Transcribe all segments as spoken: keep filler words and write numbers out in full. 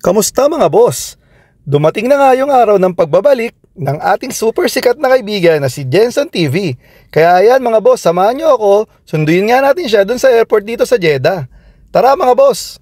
Kamusta mga boss? Dumating na nga yung araw ng pagbabalik ng ating super sikat na kaibigan na si Jenson T V. Kaya ayan mga boss, samahan nyo ako, sunduin nga natin siya dun sa airport dito sa Jeddah. Tara mga boss!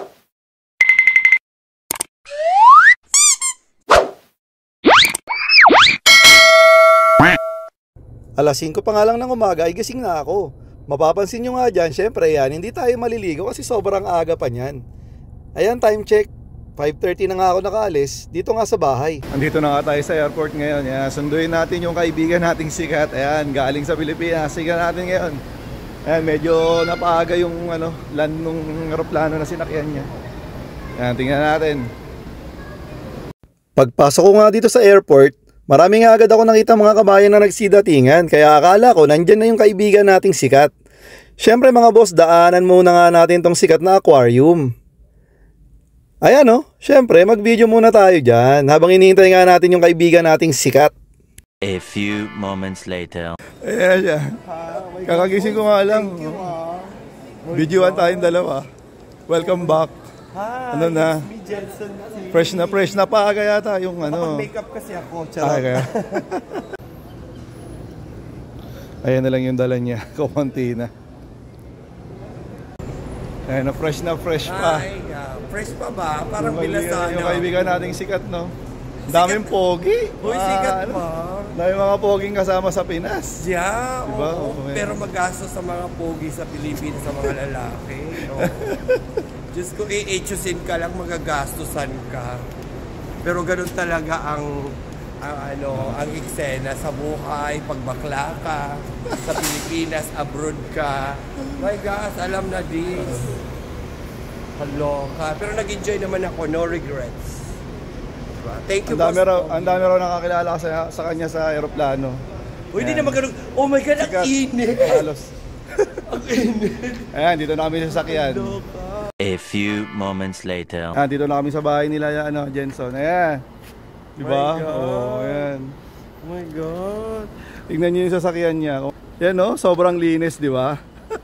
Alas singko pa nga lang ng umaga ay gising na ako. Mapapansin nyo nga dyan, syempre yan, hindi tayo maliligo kasi sobrang aga pa niyan. Ayan, time check, five thirty na nga ako nakaalis, dito nga sa bahay. Andito na nga tayo sa airport ngayon. Yan, sunduin natin yung kaibigan nating sikat. Ayan, galing sa Pilipinas, sikat natin ngayon. Ayan, medyo napaaga yung ano, land nung aeroplano na sinakyan niya. Ayan, tingnan natin. Pagpasok ko nga dito sa airport, marami nga agad ako nakita mga kabayan na nagsidatingan, kaya akala ko nandyan na yung kaibigan nating sikat. Syempre mga boss, daanan muna nga natin tong sikat na aquarium. Ayan o, syempre mag-video muna tayo dyan habang hinihintay nga natin yung kaibigan nating sikat. A few moments later. Ayan siya. Kakagising ko nga lang. Videoan tayong dalawa. Welcome back. Hi, ano na? Me, Jenson. Fresh na fresh na paaga yata yung ano. Makeup kasi ako. Ah, kaya. Ayan na lang yung dala niya. Kukunti na. Ayan na, fresh na fresh pa. Hi, uh, fresh pa ba? Parang yung, bilasano. yung kaibigan nating sikat, no? Daming pogi. Uy, ah, sikat ano? pa. Daming mga poging kasama sa Pinas. Yeah, diba? oo. Oh, pero magastos sa mga pogi sa Pilipinas sa mga lalaki. No? Diyos ko, i-echosin ka lang, magagastosan ka. Pero ganun talaga ang, ang ano, ang eksena sa buhay, pagbakla ka, sa Pilipinas, abroad ka. My gosh, alam na this. Kaloka. Pero nag-enjoy naman ako, no regrets. Diba? Thank you, Ang dami Boss raw, Pogi. ang dami raw nakakilala sa, sa kanya sa aeroplano. Uy, hindi naman ganun. Oh my God, ang Sikat. init. Halos. Ang init. Ayan, dito na kami sa sakyan. A few moments later. Ayan, dito na kami sa bahay nila, ano, Jenson. Ayan. Diba? My God. Oh, ayan. Oh my God. Tingnan niyo yung sasakyan niya. Yan, no? Sobrang linis, di ba?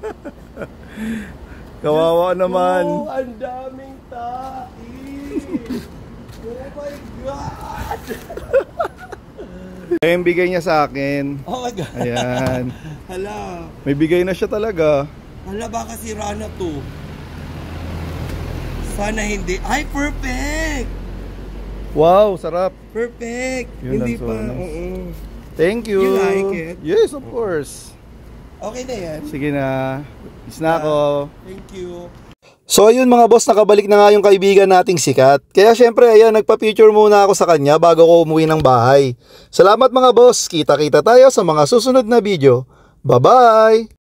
Kawawa naman. Oh, ang daming tae. Oh my God. Ayan, bigay niya sa akin. Oh my God. Ayan. Hala. May bigay na siya talaga. Hala, baka sira na to. Sana hindi. Ay, perfect. Wow, sarap. Perfect. Yun hindi lang, so pa. nice. Oo. Thank you. You like it? Yes, of course. Okay na yan. Sige na. Is na ako. Thank you. So ayun mga boss, nakabalik na nga yung kaibigan nating sikat. Kaya syempre ayan, nagpa-picture muna ako sa kanya bago ko umuwi ng bahay. Salamat mga boss. Kita-kita tayo sa mga susunod na video. Bye-bye!